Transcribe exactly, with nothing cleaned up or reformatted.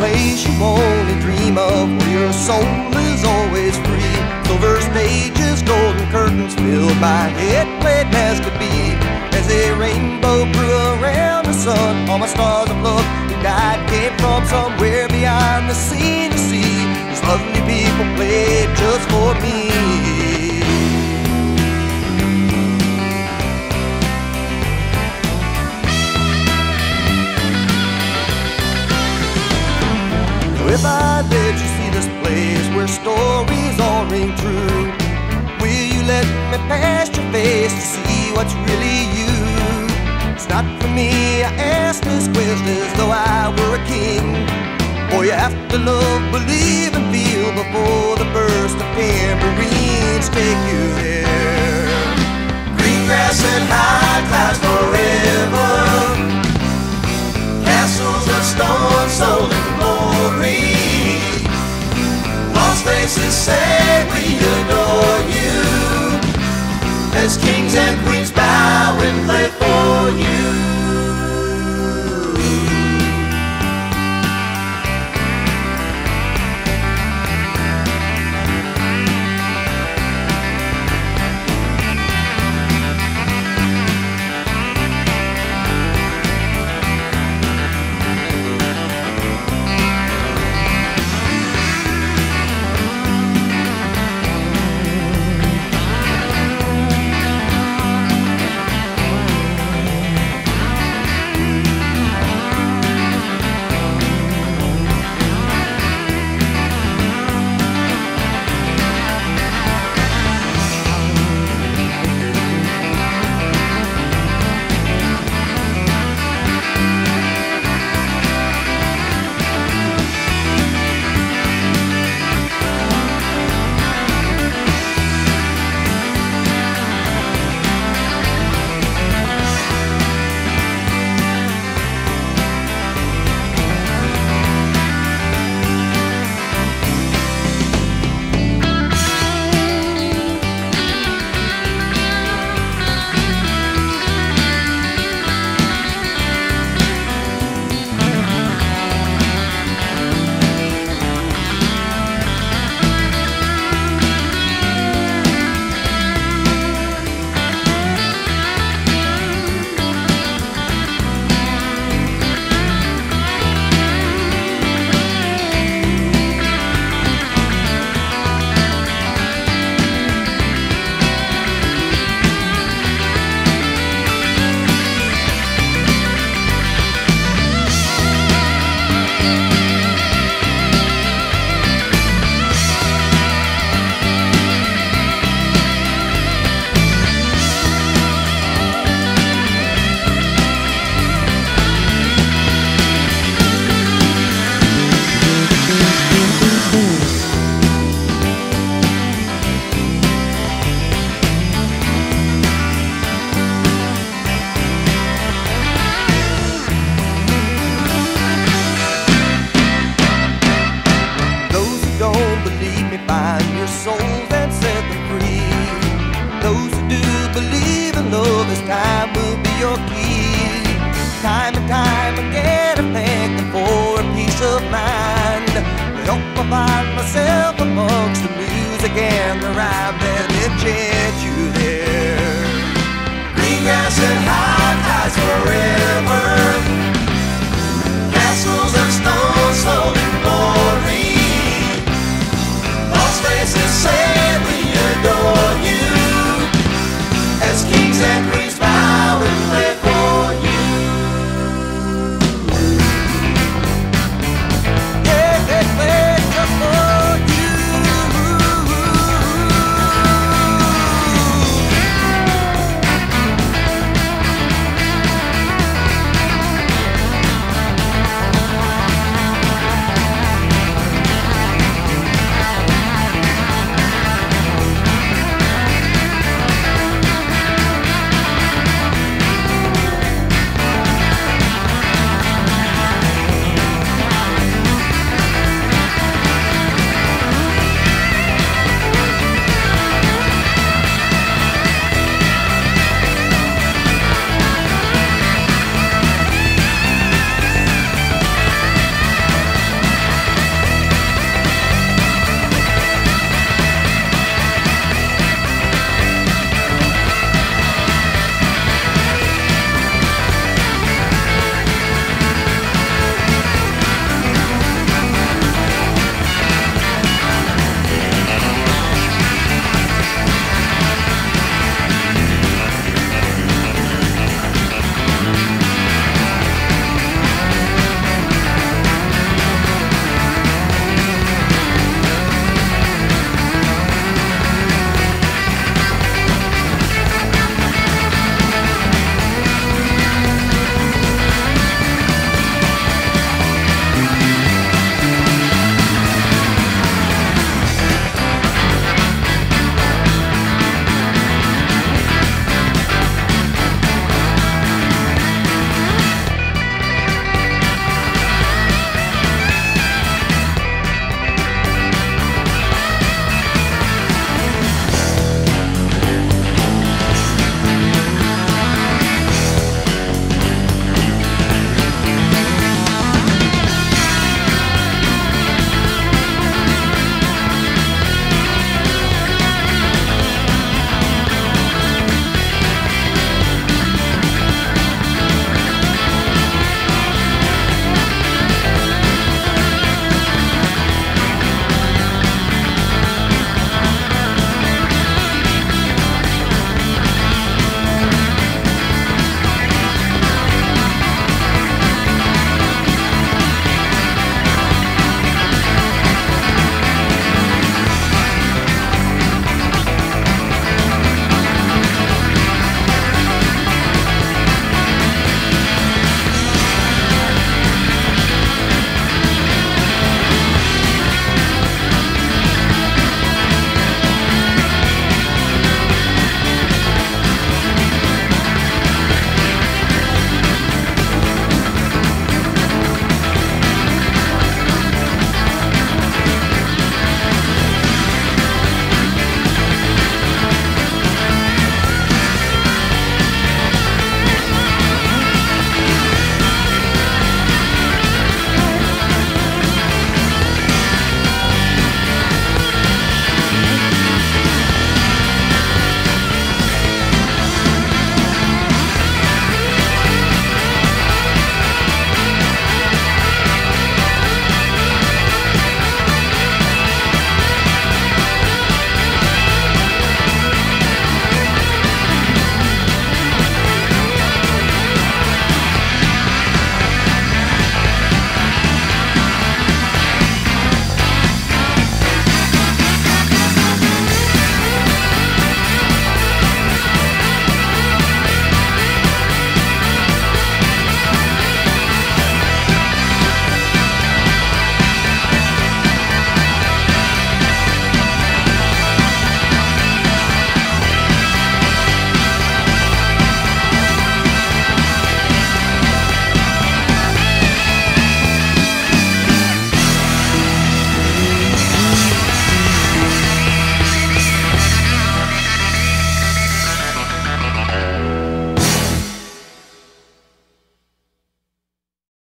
place you only dream of, where your soul is always free. Silver stages, golden curtains filled by it played as could be. As a rainbow grew around the sun, all my stars of love who died came from somewhere beyond the scene to see. These lovely people played just for me. If I let you see this place where stories all ring true, will you let me past your face to see what's really you? It's not for me, I ask this question as though I were a king. Boy, you have to love, believe and feel before the burst of tambourines take you there. Green grass and high clouds forever.